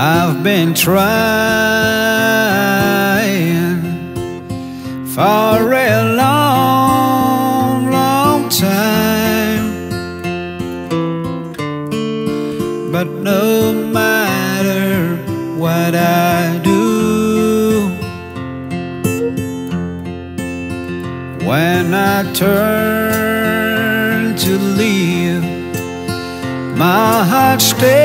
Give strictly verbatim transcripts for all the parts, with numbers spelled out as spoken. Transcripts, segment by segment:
I've been trying for a long, long time, but no matter what I do, when I turn to leave, my heart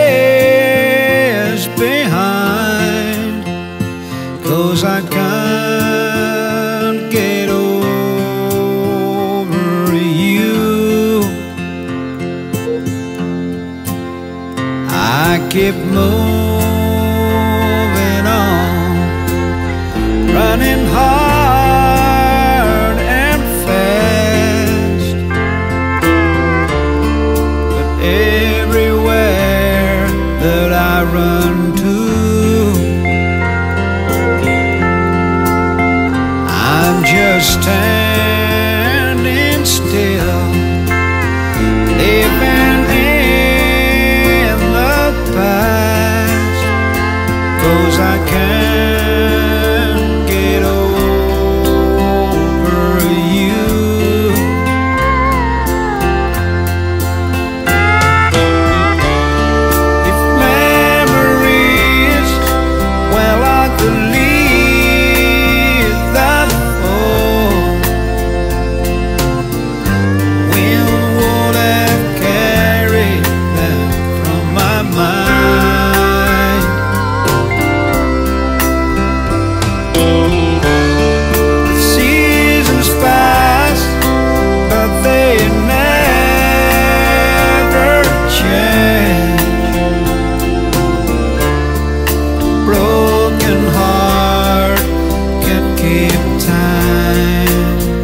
stays behind, 'cause I can't get over you. I keep moving on, running hard and fast, but everywhere that I run to, I'm just standing still, living in the past, 'cause I can't get over you. If memories, well, I could leave that for, when would have carried them from my mind? The seasons pass, but they never change. Broken heart can't keep time.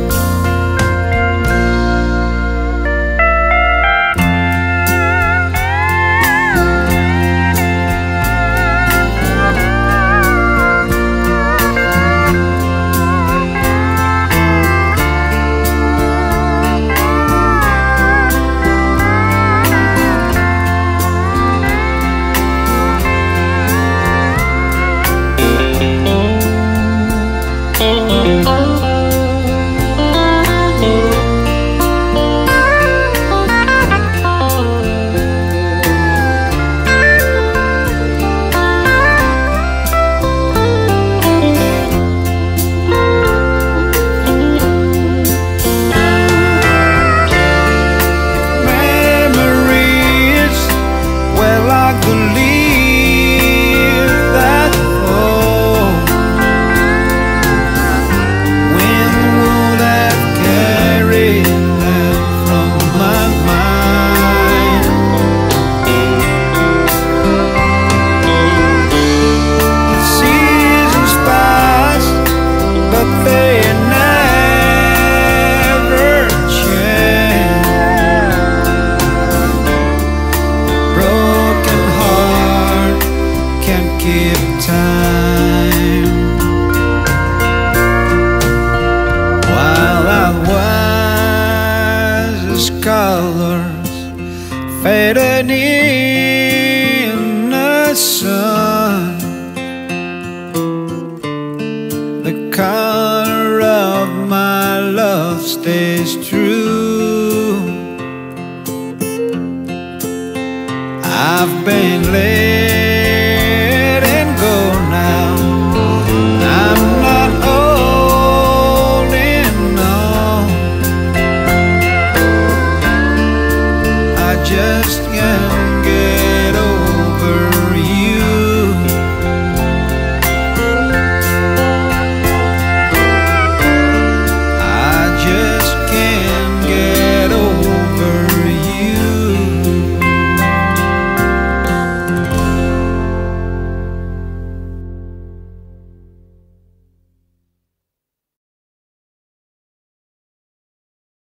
Memories, well, I could leave that for, when would have carried them from my mind? The seasons pass, but they never change. Broken heart can't keep time. While I was as colors faded in the sun, the color of my love stays true. I've been living